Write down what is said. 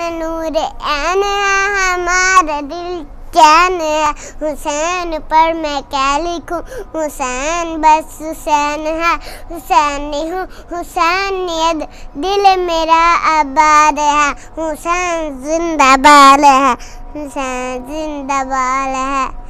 नूर ऐन है, हमारा दिल चैन है। हुसैन पर मैं क्या लिखूं, हुसैन बस हुसैन है। हुसैन हूँ हुसैनियत दिल मेरा आबाद है। हुसैन जिंदाबाद है, हुसैन जिंदाबाद है।